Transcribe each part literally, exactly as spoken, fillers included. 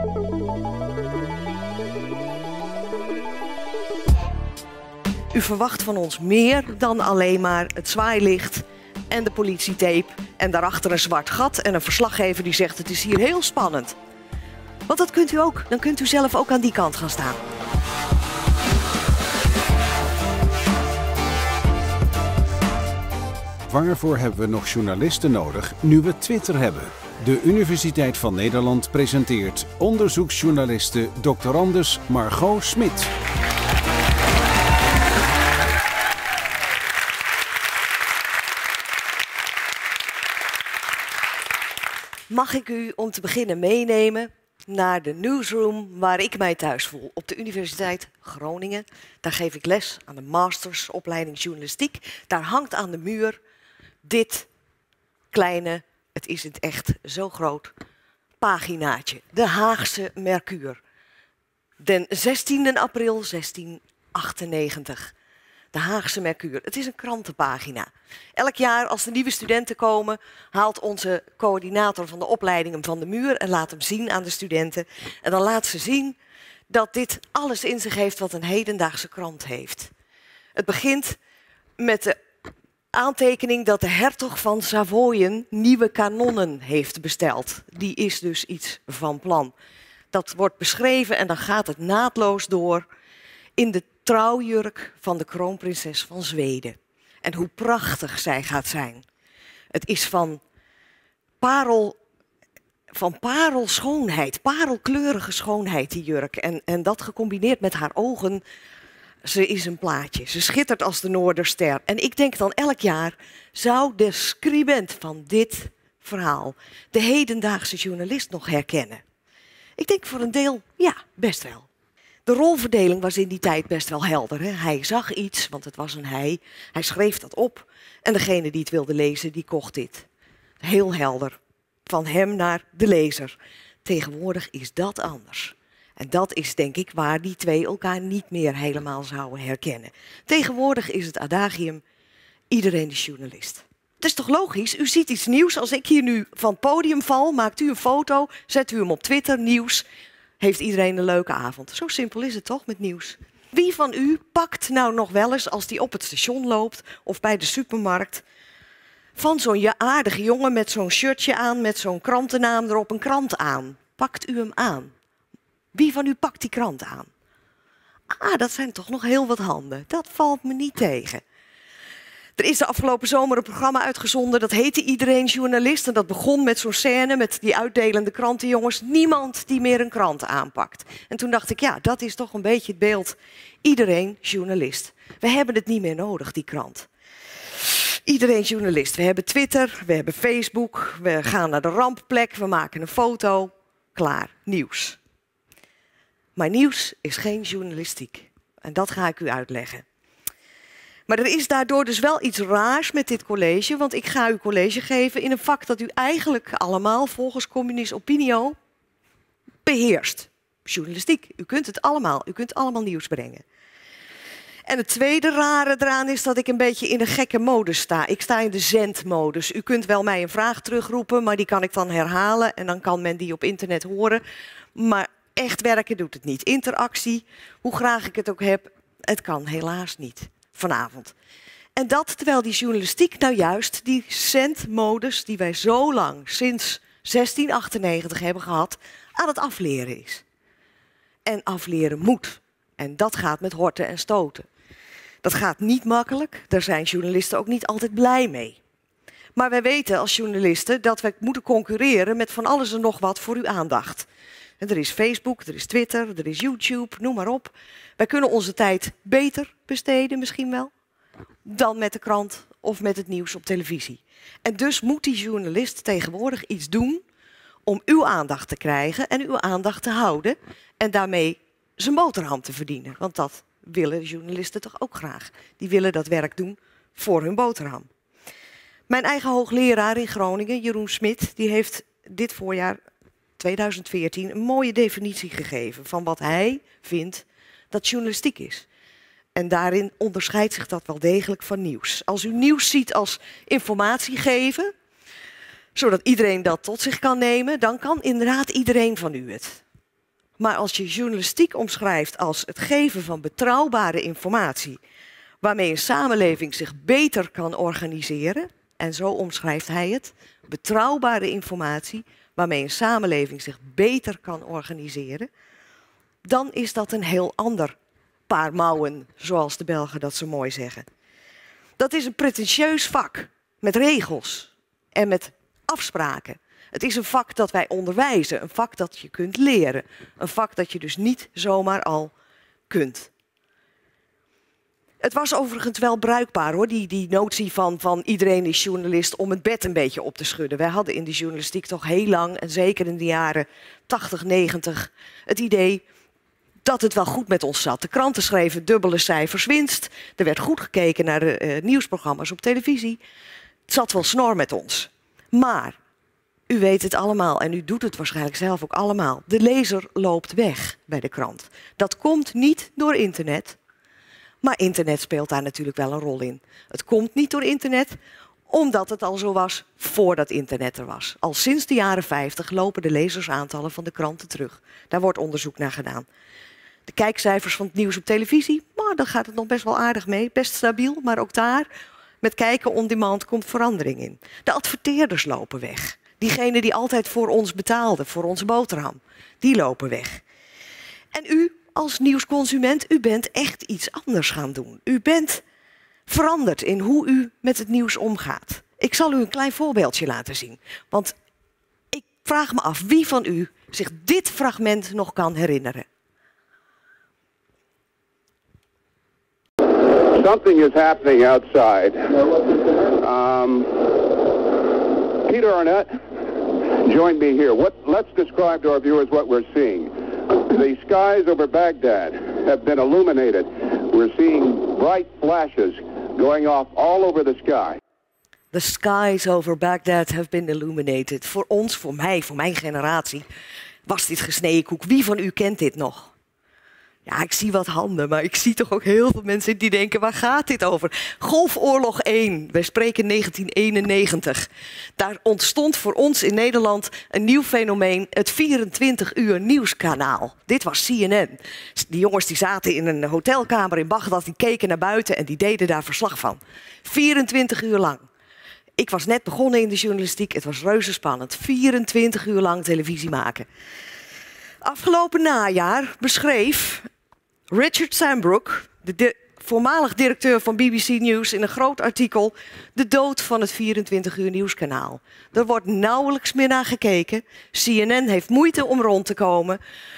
U verwacht van ons meer dan alleen maar het zwaailicht en de politietape en daarachter een zwart gat en een verslaggever die zegt het is hier heel spannend. Want dat kunt u ook. Dan kunt u zelf ook aan die kant gaan staan. Waarvoor hebben we nog journalisten nodig nu we Twitter hebben? De Universiteit van Nederland presenteert onderzoeksjournaliste doctorandus Margot Smit. Mag ik u om te beginnen meenemen naar de newsroom waar ik mij thuis voel. Op de Universiteit Groningen. Daar geef ik les aan de mastersopleiding journalistiek. Daar hangt aan de muur dit kleine, het is in het echt zo groot, paginaatje. De Haagse Mercure. Den zestiende april zestienhonderdachtennegentig. De Haagse Mercure. Het is een krantenpagina. Elk jaar als er nieuwe studenten komen, haalt onze coördinator van de opleiding hem van de muur en laat hem zien aan de studenten. En dan laat ze zien dat dit alles in zich heeft wat een hedendaagse krant heeft. Het begint met de aantekening dat de hertog van Savoyen nieuwe kanonnen heeft besteld. Die is dus iets van plan. Dat wordt beschreven en dan gaat het naadloos door in de trouwjurk van de kroonprinses van Zweden. En hoe prachtig zij gaat zijn. Het is van parel, van parelschoonheid, parelkleurige schoonheid die jurk. En, en dat gecombineerd met haar ogen, ze is een plaatje. Ze schittert als de Noorderster. En ik denk dan elk jaar, zou de scribent van dit verhaal de hedendaagse journalist nog herkennen? Ik denk voor een deel, ja, best wel. De rolverdeling was in die tijd best wel helder. Hè? Hij zag iets, want het was een hij. Hij schreef dat op. En degene die het wilde lezen, die kocht dit. Heel helder. Van hem naar de lezer. Tegenwoordig is dat anders. En dat is denk ik waar die twee elkaar niet meer helemaal zouden herkennen. Tegenwoordig is het adagium, iedereen is journalist. Het is toch logisch? U ziet iets nieuws. Als ik hier nu van het podium val, maakt u een foto, zet u hem op Twitter, nieuws. Heeft iedereen een leuke avond. Zo simpel is het toch met nieuws. Wie van u pakt nou nog wel eens als die op het station loopt of bij de supermarkt van zo'n aardige jongen met zo'n shirtje aan, met zo'n krantennaam erop een krant aan? Pakt u hem aan? Wie van u pakt die krant aan? Ah, dat zijn toch nog heel wat handen. Dat valt me niet tegen. Er is de afgelopen zomer een programma uitgezonden, dat heette Iedereen Journalist. En dat begon met zo'n scène met die uitdelende krantenjongens. Niemand die meer een krant aanpakt. En toen dacht ik, ja, dat is toch een beetje het beeld. Iedereen journalist. We hebben het niet meer nodig, die krant. Iedereen journalist. We hebben Twitter, we hebben Facebook, we gaan naar de rampplek, we maken een foto. Klaar, nieuws. Maar nieuws is geen journalistiek. En dat ga ik u uitleggen. Maar er is daardoor dus wel iets raars met dit college, want ik ga u college geven in een vak dat u eigenlijk allemaal volgens Communis Opinio beheerst. Journalistiek, u kunt het allemaal, u kunt allemaal nieuws brengen. En het tweede rare eraan is dat ik een beetje in een gekke modus sta. Ik sta in de zendmodus. U kunt wel mij een vraag terugroepen, maar die kan ik dan herhalen en dan kan men die op internet horen. Maar echt werken doet het niet. Interactie, hoe graag ik het ook heb, het kan helaas niet. Vanavond. En dat terwijl die journalistiek nou juist die zendmodus die wij zo lang sinds zestien achtennegentig hebben gehad, aan het afleren is. En afleren moet. En dat gaat met horten en stoten. Dat gaat niet makkelijk. Daar zijn journalisten ook niet altijd blij mee. Maar wij weten als journalisten dat we moeten concurreren met van alles en nog wat voor uw aandacht. En er is Facebook, er is Twitter, er is YouTube, noem maar op. Wij kunnen onze tijd beter besteden misschien wel dan met de krant of met het nieuws op televisie. En dus moet die journalist tegenwoordig iets doen om uw aandacht te krijgen en uw aandacht te houden en daarmee zijn boterham te verdienen. Want dat willen journalisten toch ook graag. Die willen dat werk doen voor hun boterham. Mijn eigen hoogleraar in Groningen, Jeroen Smit, die heeft dit voorjaar tweeduizend veertien een mooie definitie gegeven van wat hij vindt dat journalistiek is. En daarin onderscheidt zich dat wel degelijk van nieuws. Als u nieuws ziet als informatie geven, zodat iedereen dat tot zich kan nemen, dan kan inderdaad iedereen van u het. Maar als je journalistiek omschrijft als het geven van betrouwbare informatie, waarmee een samenleving zich beter kan organiseren, en zo omschrijft hij het, betrouwbare informatie waarmee een samenleving zich beter kan organiseren, dan is dat een heel ander paar mouwen, zoals de Belgen dat zo mooi zeggen. Dat is een pretentieus vak met regels en met afspraken. Het is een vak dat wij onderwijzen, een vak dat je kunt leren, een vak dat je dus niet zomaar al kunt. Het was overigens wel bruikbaar hoor, die, die notie van, van iedereen is journalist, om het bed een beetje op te schudden. Wij hadden in de journalistiek toch heel lang, en zeker in de jaren tachtig, negentig, het idee dat het wel goed met ons zat. De kranten schreven dubbele cijfers winst, er werd goed gekeken naar de uh, nieuwsprogramma's op televisie. Het zat wel snor met ons. Maar u weet het allemaal en u doet het waarschijnlijk zelf ook allemaal. De lezer loopt weg bij de krant. Dat komt niet door internet. Maar internet speelt daar natuurlijk wel een rol in. Het komt niet door internet, omdat het al zo was voordat internet er was. Al sinds de jaren vijftig lopen de lezersaantallen van de kranten terug. Daar wordt onderzoek naar gedaan. De kijkcijfers van het nieuws op televisie, maar daar gaat het nog best wel aardig mee. Best stabiel, maar ook daar, met kijken on demand, komt verandering in. De adverteerders lopen weg. Diegenen die altijd voor ons betaalden, voor onze boterham, die lopen weg. En u als nieuwsconsument, u bent echt iets anders gaan doen. U bent veranderd in hoe u met het nieuws omgaat. Ik zal u een klein voorbeeldje laten zien. Want ik vraag me af wie van u zich dit fragment nog kan herinneren. Something is happening outside. Um, Peter Arnett joined me here. What, let's describe to our viewers what we're seeing. The skies over Baghdad have been illuminated. We're seeing bright flashes going off all over the sky. The skies over Baghdad have been illuminated. Voor ons, voor mij, voor mijn generatie was dit gesneden koek. Wie van u kent dit nog? Ja, ik zie wat handen, maar ik zie toch ook heel veel mensen die denken, waar gaat dit over? Golfoorlog één, wij spreken negentien eenennegentig. Daar ontstond voor ons in Nederland een nieuw fenomeen, het vierentwintig uur nieuwskanaal. Dit was C N N. Die jongens die zaten in een hotelkamer in Bagdad, die keken naar buiten en die deden daar verslag van. vierentwintig uur lang. Ik was net begonnen in de journalistiek, het was reuze spannend. vierentwintig uur lang televisie maken. Afgelopen najaar beschreef Richard Sambrook, de, de voormalig directeur van B B C News, in een groot artikel de dood van het vierentwintig uur nieuwskanaal. Er wordt nauwelijks meer naar gekeken. C N N heeft moeite om rond te komen.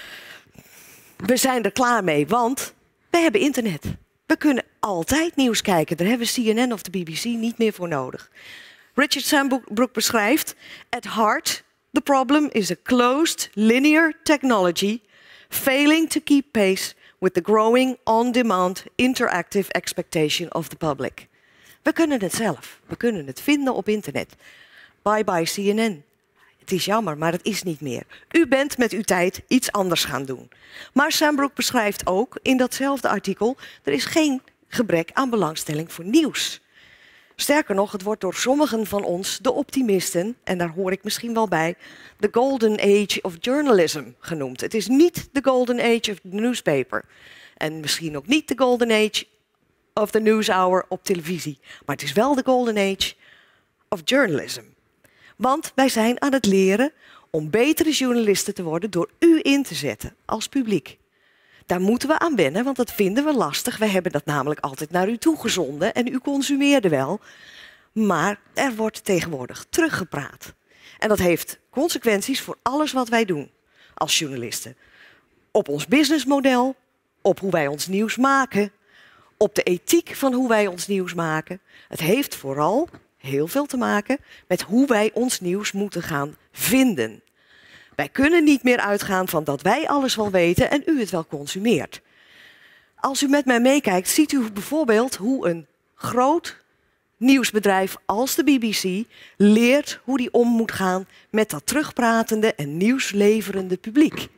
We zijn er klaar mee, want we hebben internet. We kunnen altijd nieuws kijken. Daar hebben C N N of de B B C niet meer voor nodig. Richard Sambrook beschrijft: at heart, the problem is a closed, linear technology failing to keep pace with the growing, on-demand, interactive expectation of the public. We kunnen het zelf. We kunnen het vinden op internet. Bye bye C N N. Het is jammer, maar het is niet meer. U bent met uw tijd iets anders gaan doen. Maar Sambrook beschrijft ook in datzelfde artikel: er is geen gebrek aan belangstelling voor nieuws. Sterker nog, het wordt door sommigen van ons, de optimisten, en daar hoor ik misschien wel bij, the golden age of journalism genoemd. Het is niet de golden age of the newspaper. En misschien ook niet de golden age of the news hour op televisie. Maar het is wel de golden age of journalism. Want wij zijn aan het leren om betere journalisten te worden door u in te zetten als publiek. Daar moeten we aan wennen, want dat vinden we lastig. We hebben dat namelijk altijd naar u toegezonden en u consumeerde wel. Maar er wordt tegenwoordig teruggepraat. En dat heeft consequenties voor alles wat wij doen als journalisten. Op ons businessmodel, op hoe wij ons nieuws maken, op de ethiek van hoe wij ons nieuws maken. Het heeft vooral heel veel te maken met hoe wij ons nieuws moeten gaan vinden. Wij kunnen niet meer uitgaan van dat wij alles wel weten en u het wel consumeert. Als u met mij meekijkt, ziet u bijvoorbeeld hoe een groot nieuwsbedrijf als de B B C leert hoe die om moet gaan met dat terugpratende en nieuwsleverende publiek.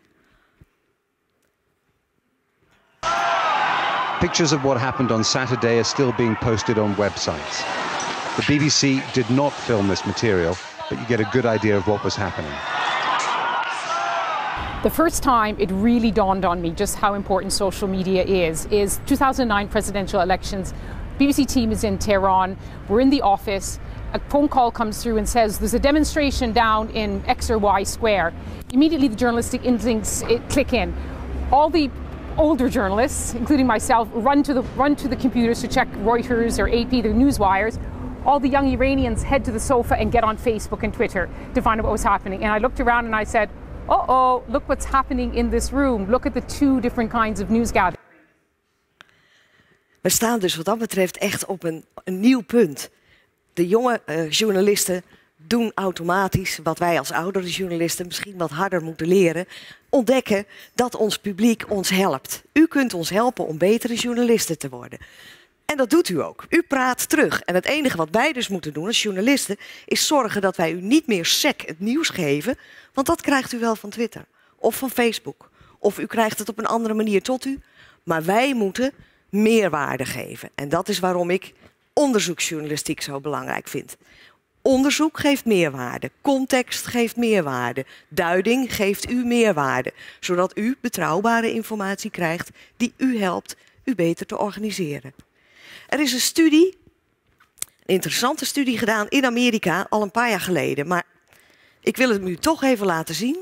Pictures of what happened on Saturday are still being posted on websites. The B B C did not film this material, but you get a good idea of what was happening. The first time it really dawned on me just how important social media is, is two thousand nine presidential elections. B B C team is in Tehran, we're in the office, a phone call comes through and says there's a demonstration down in X or Y square. Immediately the journalistic instincts it click in. All the older journalists, including myself, run to the, run to the computers to check Reuters or A P, the news wires. All the young Iranians head to the sofa and get on Facebook and Twitter to find out what was happening. And I looked around and I said, uh-oh, look what's happening in this room. Look at the two different kinds of news gatherings. We staan dus wat dat betreft echt op een, een nieuw punt. De jonge uh, journalisten doen automatisch wat wij als oudere journalisten misschien wat harder moeten leren. Ontdekken dat ons publiek ons helpt. U kunt ons helpen om betere journalisten te worden. En dat doet u ook. U praat terug. En het enige wat wij dus moeten doen als journalisten is zorgen dat wij u niet meer sec het nieuws geven. Want dat krijgt u wel van Twitter of van Facebook. Of u krijgt het op een andere manier tot u. Maar wij moeten meerwaarde geven. En dat is waarom ik onderzoeksjournalistiek zo belangrijk vind. Onderzoek geeft meerwaarde. Context geeft meerwaarde. Duiding geeft u meerwaarde. Zodat u betrouwbare informatie krijgt die u helpt u beter te organiseren. Er is een studie, een interessante studie gedaan in Amerika al een paar jaar geleden. Maar ik wil het u toch even laten zien.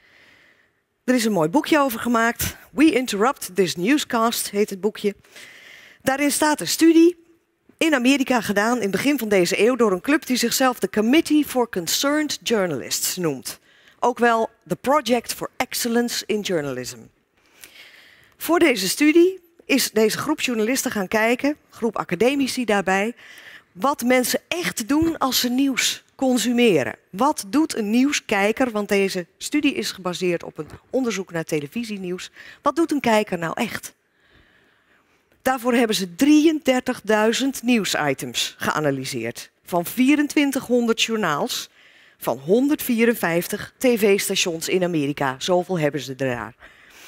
Er is een mooi boekje over gemaakt. We Interrupt This Newscast heet het boekje. Daarin staat een studie in Amerika gedaan in het begin van deze eeuw door een club die zichzelf de Committee for Concerned Journalists noemt. Ook wel The Project for Excellence in Journalism. Voor deze studie is deze groep journalisten gaan kijken, groep academici daarbij, wat mensen echt doen als ze nieuws consumeren. Wat doet een nieuwskijker, want deze studie is gebaseerd op een onderzoek naar televisienieuws. Wat doet een kijker nou echt? Daarvoor hebben ze drieëndertigduizend nieuwsitems geanalyseerd. Van vierentwintighonderd journaals, van honderdvierenvijftig tv-stations in Amerika. Zoveel hebben ze er daar.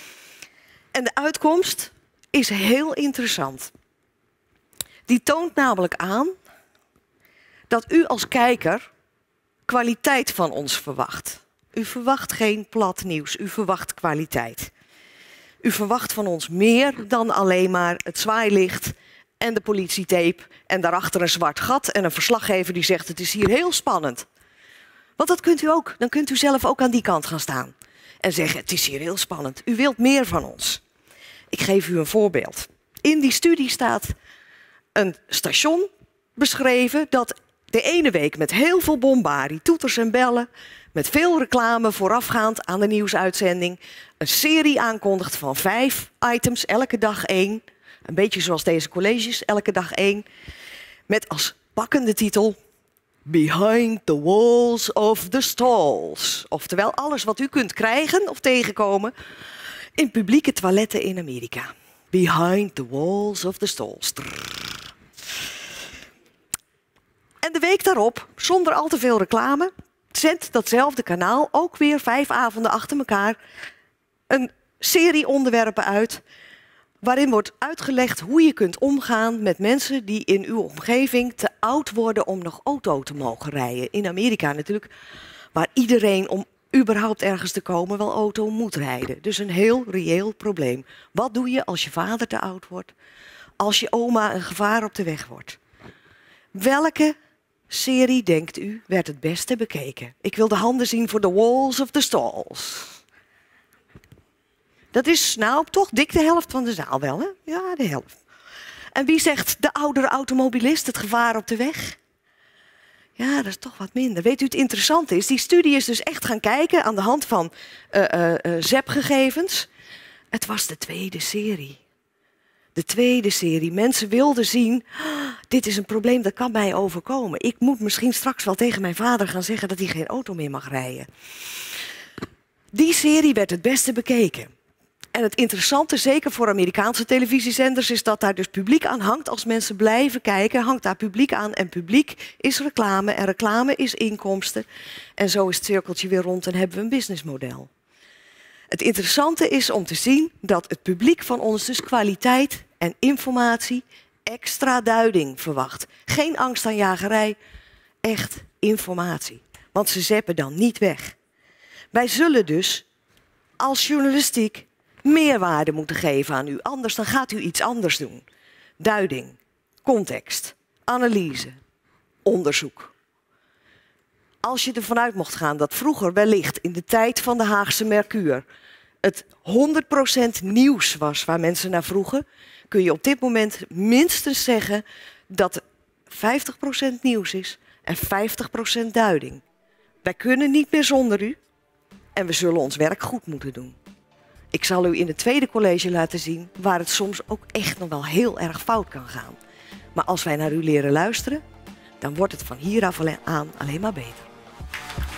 En de uitkomst is heel interessant. Die toont namelijk aan dat u als kijker kwaliteit van ons verwacht. U verwacht geen plat nieuws, u verwacht kwaliteit. U verwacht van ons meer dan alleen maar het zwaailicht en de politietape en daarachter een zwart gat en een verslaggever die zegt het is hier heel spannend. Want dat kunt u ook. Dan kunt u zelf ook aan die kant gaan staan en zeggen het is hier heel spannend. U wilt meer van ons. Ik geef u een voorbeeld. In die studie staat een station beschreven dat de ene week met heel veel bombarie, toeters en bellen, met veel reclame voorafgaand aan de nieuwsuitzending, een serie aankondigt van vijf items, elke dag één. Een beetje zoals deze colleges, elke dag één. Met als pakkende titel Behind the Walls of the Stalls. Oftewel alles wat u kunt krijgen of tegenkomen in publieke toiletten in Amerika. Behind the Walls of the Stalls. En de week daarop, zonder al te veel reclame, zendt datzelfde kanaal ook weer vijf avonden achter elkaar een serie onderwerpen uit waarin wordt uitgelegd hoe je kunt omgaan met mensen die in uw omgeving te oud worden om nog auto te mogen rijden. In Amerika natuurlijk, waar iedereen om überhaupt ergens te komen wel auto moet rijden. Dus een heel reëel probleem. Wat doe je als je vader te oud wordt? Als je oma een gevaar op de weg wordt? Welke serie, denkt u, werd het beste bekeken? Ik wil de handen zien voor The Walls of the Stalls. Dat is nou toch dik de helft van de zaal wel, hè? Ja, de helft. En wie zegt de oudere automobilist, het gevaar op de weg? Ja, dat is toch wat minder. Weet u, het interessante is, die studie is dus echt gaan kijken aan de hand van uh, uh, uh, Z E P-gegevens. Het was de tweede serie. De tweede serie. Mensen wilden zien, ah, dit is een probleem, dat kan mij overkomen. Ik moet misschien straks wel tegen mijn vader gaan zeggen dat hij geen auto meer mag rijden. Die serie werd het beste bekeken. En het interessante, zeker voor Amerikaanse televisiezenders, is dat daar dus publiek aan hangt. Als mensen blijven kijken, hangt daar publiek aan. En publiek is reclame en reclame is inkomsten. En zo is het cirkeltje weer rond en hebben we een businessmodel. Het interessante is om te zien dat het publiek van ons dus kwaliteit en informatie, extra duiding verwacht. Geen angstaanjagerij, echt informatie. Want ze zeppen dan niet weg. Wij zullen dus als journalistiek meerwaarde moeten geven aan u. Anders dan gaat u iets anders doen. Duiding, context, analyse, onderzoek. Als je ervan uit mocht gaan dat vroeger wellicht in de tijd van de Haagse Mercure het honderd procent nieuws was waar mensen naar vroegen, kun je op dit moment minstens zeggen dat vijftig procent nieuws is en vijftig procent duiding. Wij kunnen niet meer zonder u en we zullen ons werk goed moeten doen. Ik zal u in het tweede college laten zien waar het soms ook echt nog wel heel erg fout kan gaan. Maar als wij naar u leren luisteren, dan wordt het van hier af aan alleen maar beter.